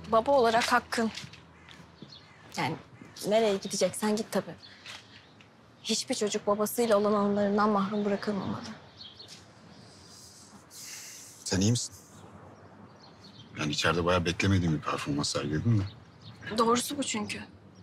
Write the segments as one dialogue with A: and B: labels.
A: Baba olarak hakkın. Yani nereye gideceksen git tabii. Hiçbir çocuk babasıyla olan anılarından mahrum bırakılmamalı.
B: Sen iyi misin? Yani içeride bayağı beklemediğim bir performans sergiledin de.
A: Doğrusu bu çünkü.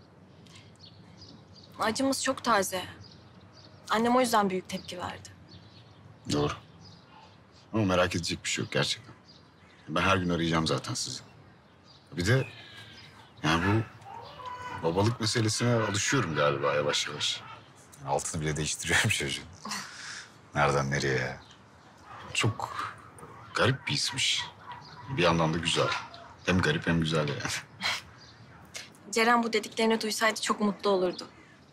A: Acımız çok taze. Annem o yüzden büyük tepki verdi.
B: Doğru. Ama merak edecek bir şey yok gerçekten. Ben her gün arayacağım zaten sizi. Bir de yani bu babalık meselesine alışıyorum galiba yavaş yavaş. Altını bile değiştiriyorum çocuğun. Nereden nereye ya? Çok garip bir ismiş. Bir yandan da güzel. Hem garip hem güzel yani.
A: Ceren bu dediklerini duysaydı çok mutlu olurdu.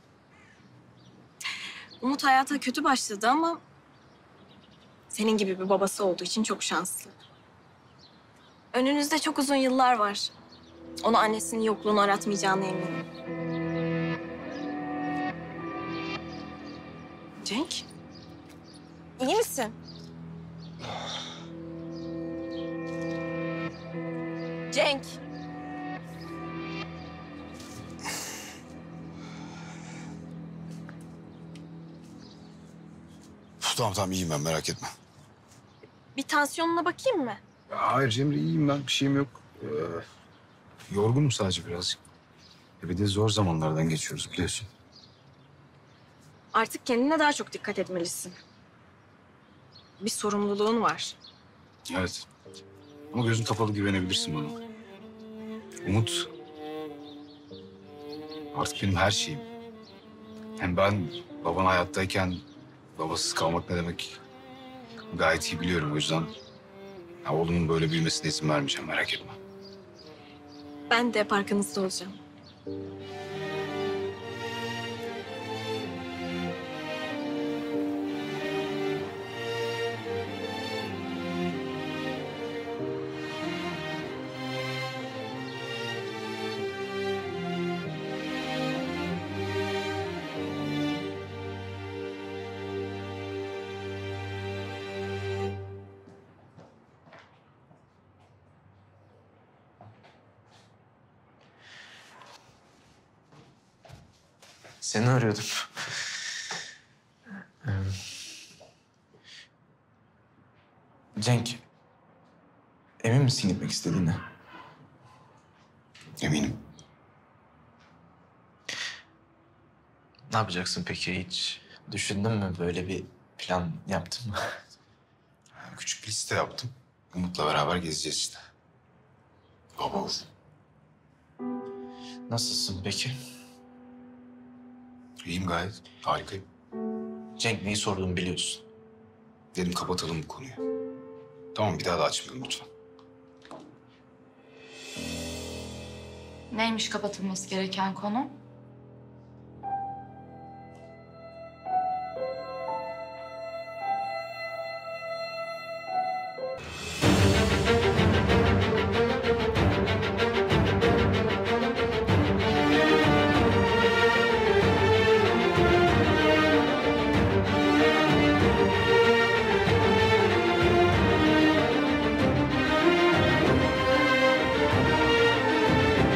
A: Umut hayata kötü başladı ama... senin gibi bir babası olduğu için çok şanslı. Önünüzde çok uzun yıllar var. Onu annesinin yokluğunu aratmayacağına eminim. Cenk, iyi misin? Cenk.
B: Tamam iyiyim ben merak etme.
A: Bir tansiyonuna bakayım mı?
B: Hayır Cemre iyiyim ben bir şeyim yok. Yorgunum sadece birazcık. Bir de zor zamanlardan geçiyoruz biliyorsun.
A: Artık kendine daha çok dikkat etmelisin. Bir sorumluluğun var.
B: Evet. Ama gözün kapalı güvenebilirsin bana. Umut artık benim her şeyim. Hem ben baban hayattayken babasız kalmak ne demek gayet iyi biliyorum. O yüzden ya, oğlumun böyle büyümesine izin vermeyeceğim merak etme.
A: Ben de hep arkanızda olacağım.
C: Seni arıyordum. Cenk, emin misin gitmek istediğine?
B: Eminim.
C: Ne yapacaksın peki hiç? Düşündün mü böyle bir plan yaptın mı?
B: Küçük bir liste yaptım. Umut'la beraber gezeceğiz işte. Baba ol.
C: Nasılsın peki?
B: İyiyim gayet. Harikayım.
C: Cenk neyi sorduğumu biliyorsun.
B: Dedim kapatalım bu konuyu. Tamam bir daha da açmayalım lütfen.
D: Neymiş kapatılması gereken konu?